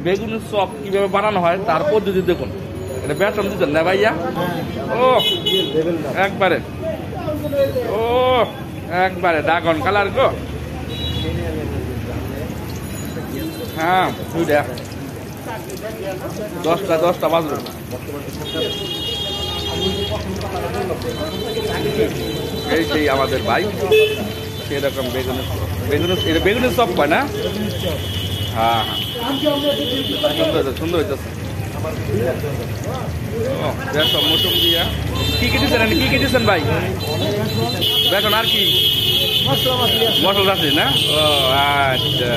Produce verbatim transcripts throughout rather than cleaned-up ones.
বেগুনের চপ কিভাবে বানানো হয় তার পদ্ধতি দেখুন। এটা বেতন দিতেন না ভাইয়া? ও একবারে, ও একবারে ড্রাগন কালার গো। হ্যাঁ দুইটা দশটা দশটা বাজলো। এই সেই আমাদের ভাই সেরকম বেগুনের বেগুনের এটা বেগুনের চপ কয় না? হ্যাঁ হ্যাঁ সুন্দর সুন্দর হইতেছে। বেসন মৌসুম দিয়া কি কি দিচ্ছেন কি কি দিচ্ছেন ভাই? বেতন আর কি মশলা আছে না? ও আচ্ছা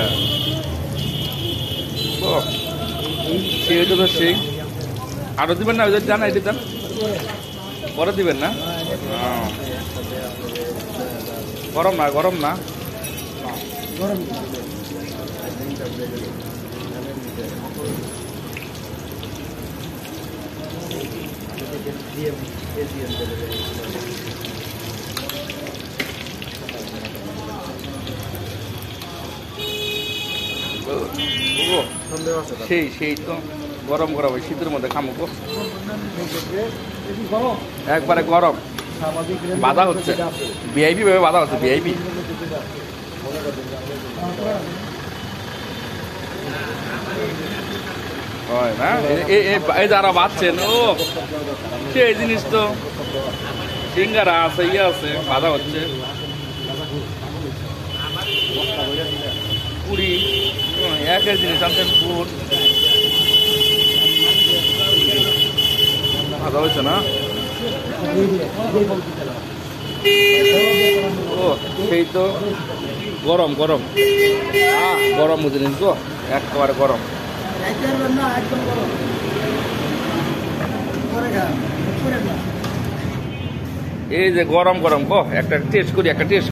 ও সেই হইতে তো সেই আরো দিবেন না? ওই জানাই দিতেন পরে দিবেন না? গরম না গরম না গরম সেই সেই তো গরম গরম শীতের মধ্যে খামো একবারে গরম বাধা হচ্ছে ভিআইপি ভাবে বাধা হচ্ছে ভিআইপি হয় না? এই যারা বাঁচছেন ও সেই জিনিস তো সিঙ্গারা আছে ইয়ে আছে বাধা হচ্ছে পুরি একের জিনিস আনছেন ফুড বাধা হচ্ছে না? ও সেই তো গরম গরম গরম জিনিস গো একেবারে গরম। এই যে গরম গরম গো একটা টেস্ট করি একটা টেস্ট